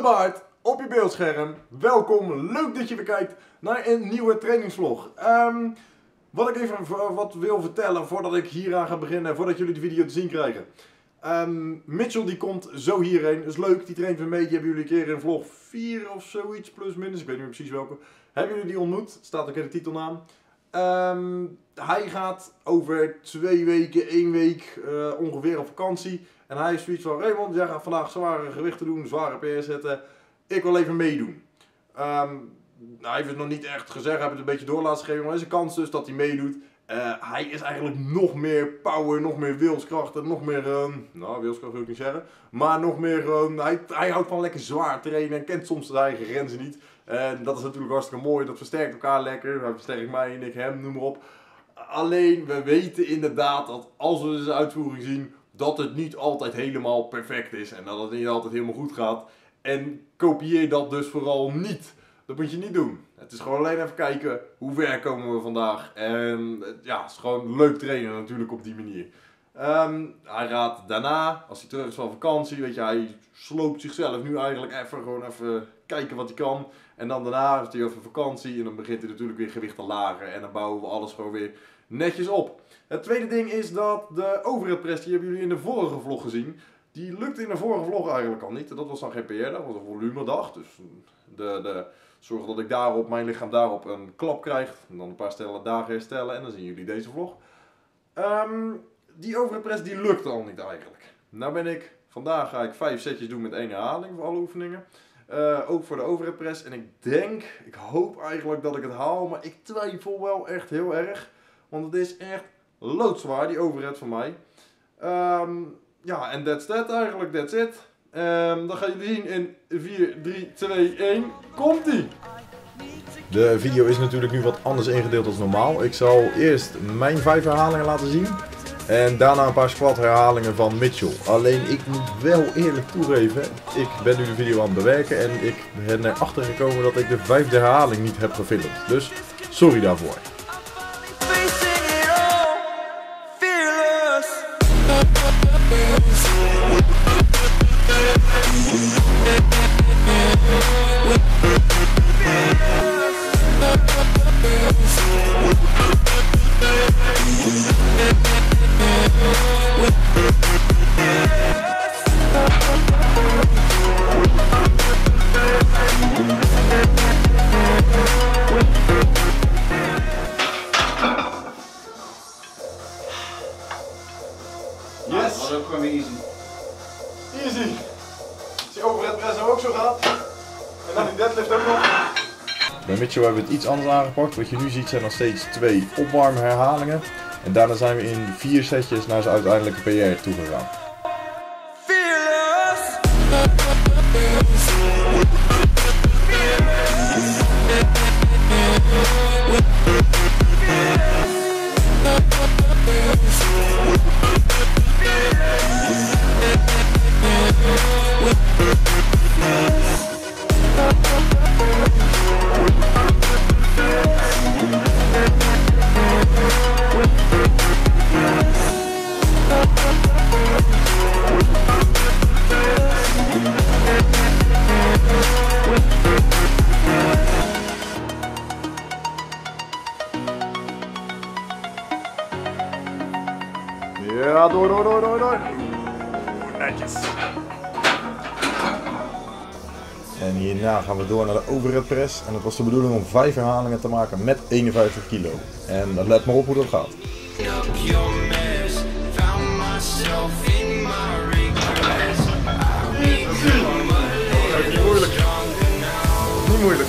gebaard op je beeldscherm. Welkom, leuk dat je weer kijkt naar een nieuwe trainingsvlog. Wat ik even wat wil vertellen voordat ik hieraan ga beginnen, voordat jullie de video te zien krijgen. Mitchell die komt zo hierheen, is leuk, die traint weer mee, die hebben jullie een keer in vlog 4 of zoiets, plus minus, ik weet niet meer precies welke. Hebben jullie die ontmoet? Staat ook in de titelnaam. Hij gaat over 2 weken, 1 week ongeveer op vakantie. En hij heeft zoiets van, Raymond, jij gaat vandaag zware gewichten doen, zware PR zetten. Ik wil even meedoen. Hij heeft het nog niet echt gezegd, hij heeft het een beetje door laten geven, maar er is een kans dus dat hij meedoet. Hij is eigenlijk nog meer power, nog meer wilskracht en nog meer, nou wilskracht wil ik niet zeggen, maar nog meer, hij houdt van lekker zwaar trainen en kent soms zijn eigen grenzen niet. En dat is natuurlijk hartstikke mooi, dat versterkt elkaar lekker, hij versterkt mij en ik hem, noem maar op. Alleen, we weten inderdaad dat als we zijn uitvoering zien, dat het niet altijd helemaal perfect is en dat het niet altijd helemaal goed gaat. En kopieer dat dus vooral niet. Dat moet je niet doen. Het is gewoon alleen even kijken hoe ver komen we vandaag. En ja, het is gewoon leuk trainen natuurlijk op die manier. Hij gaat daarna, als hij terug is van vakantie, weet je, hij sloopt zichzelf nu eigenlijk gewoon even kijken wat hij kan. En dan daarna heeft hij even vakantie en dan begint hij natuurlijk weer gewicht te lagen. En dan bouwen we alles gewoon weer netjes op. Het tweede ding is dat de overhead press, die hebben jullie in de vorige vlog gezien. Die lukte in de vorige vlog eigenlijk al niet. Dat was dan geen PR, dat was een volumedag. Dus zorg dat ik daarop, mijn lichaam daarop een klap krijgt. En dan een paar dagen herstellen en dan zien jullie deze vlog. Die overhead press die lukte al niet eigenlijk. Nou vandaag ga ik 5 setjes doen met 1 herhaling voor alle oefeningen. Ook voor de overhead press. En ik hoop eigenlijk dat ik het haal. Maar ik twijfel wel echt heel erg. Want het is echt loodzwaar, die overhead van mij. Ja, en that's that eigenlijk, that's it. Dan gaan jullie zien in 4, 3, 2, 1, komt-ie! De video is natuurlijk nu wat anders ingedeeld dan normaal. Ik zal eerst mijn 5 herhalingen laten zien. En daarna een paar squat herhalingen van Mitchell. Alleen ik moet wel eerlijk toegeven, ik ben nu de video aan het bewerken en ik ben erachter gekomen dat ik de 5e herhaling niet heb gefilmd. Dus sorry daarvoor. Yes! Dat was ook gewoon easy. Easy! Als die overhead press ook zo gaat. En dan die deadlift ook nog. Bij Mitchell hebben we het iets anders aangepakt. Wat je nu ziet zijn nog steeds 2 opwarmherhalingen. En daarna zijn we in 4 setjes naar zijn uiteindelijke PR toegegaan. Ja, door. Netjes. En hierna gaan we door naar de overhead press. En het was de bedoeling om 5 herhalingen te maken met 51 kilo. En let maar op hoe dat gaat. Niet moeilijk. Niet moeilijk.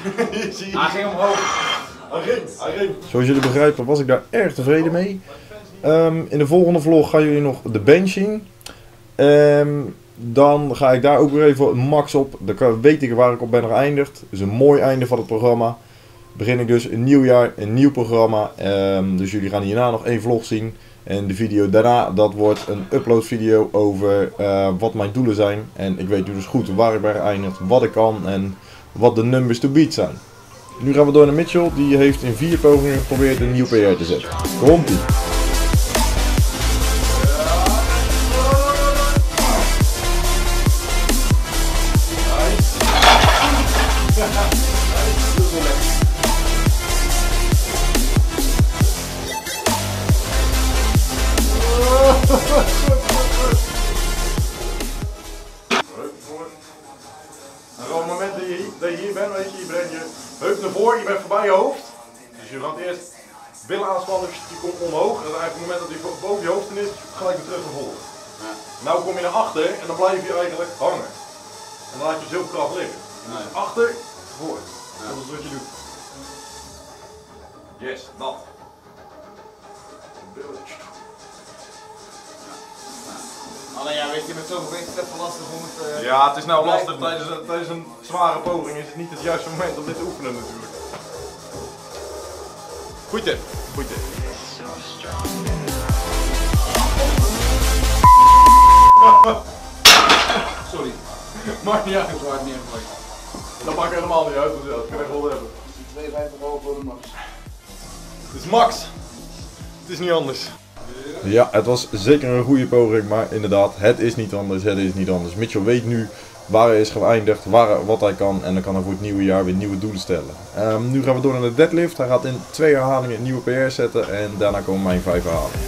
Hij ging omhoog. Hij ging. Zoals jullie begrijpen was ik daar erg tevreden mee. In de volgende vlog gaan jullie nog de bench zien. Dan ga ik daar ook weer even max op. Dan weet ik waar ik op ben geëindigd. Dus een mooi einde van het programma. Begin ik dus een nieuw jaar, een nieuw programma. Dus jullie gaan hierna nog 1 vlog zien. En de video daarna, dat wordt een upload video over wat mijn doelen zijn. En ik weet nu dus goed waar ik ben geëindigd, wat ik kan en wat de numbers to beat zijn. Nu gaan we door naar Mitchell. Die heeft in 4 pogingen geprobeerd een nieuw PR te zetten. Komt-ie. En op het moment dat je hier bent, weet je brengt je heup naar voren, je bent voorbij je hoofd. Dus je gaat eerst billen aanspannen, die komt omhoog. En eigenlijk op het moment dat hij boven je hoofd is, gelijk weer terug naar voren. Ja. Nou kom je naar achter en dan blijf je eigenlijk hangen. En dan laat je zo kracht liggen. Dus achter, voor. Ja. Dat is wat je doet. Yes, dat. Alleen ja, weet je, met zoveel gewicht is het even lastig om het... Ja, het is nou lastig. Tijdens een zware poging is het niet het juiste moment om dit te oefenen natuurlijk. Goed tip, goed tip. Sorry. Maakt niet uit. Dat is hard neergegooid. Dat maakt helemaal niet uit, dus ja, dat kan ik wel hebben. 52 euro voor de max. Het is max. Het is niet anders. Ja, het was zeker een goede poging, maar inderdaad, het is niet anders, het is niet anders. Mitchell weet nu waar hij is geëindigd, wat hij kan en dan kan hij voor het nieuwe jaar weer nieuwe doelen stellen. Nu gaan we door naar de deadlift. Hij gaat in 2 herhalingen een nieuwe PR zetten en daarna komen mijn 5 herhalingen.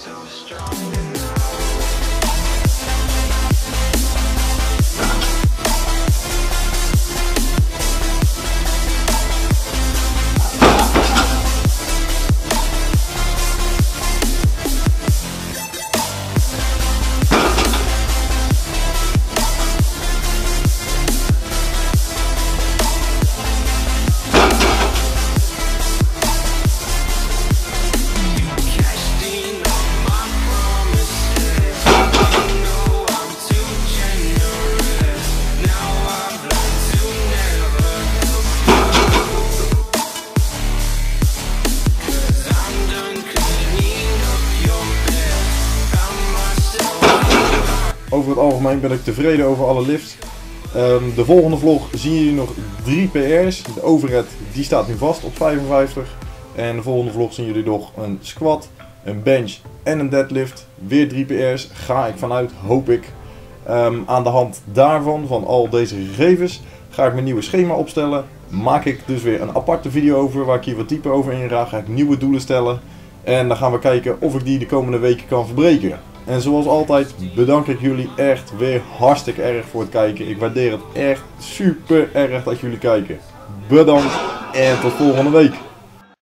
Over het algemeen ben ik tevreden over alle lifts. De volgende vlog zien jullie nog 3 PR's. De overhead die staat nu vast op 55. En de volgende vlog zien jullie nog een squat, een bench en een deadlift. Weer 3 PR's ga ik vanuit, hoop ik. Aan de hand daarvan, van al deze gegevens, ga ik mijn nieuwe schema opstellen. Maak ik dus weer een aparte video over waar ik hier wat dieper over inga. Ga ik nieuwe doelen stellen. En dan gaan we kijken of ik die de komende weken kan verbreken. En zoals altijd bedank ik jullie echt weer hartstikke erg voor het kijken. Ik waardeer het echt super erg dat jullie kijken. Bedankt en tot volgende week.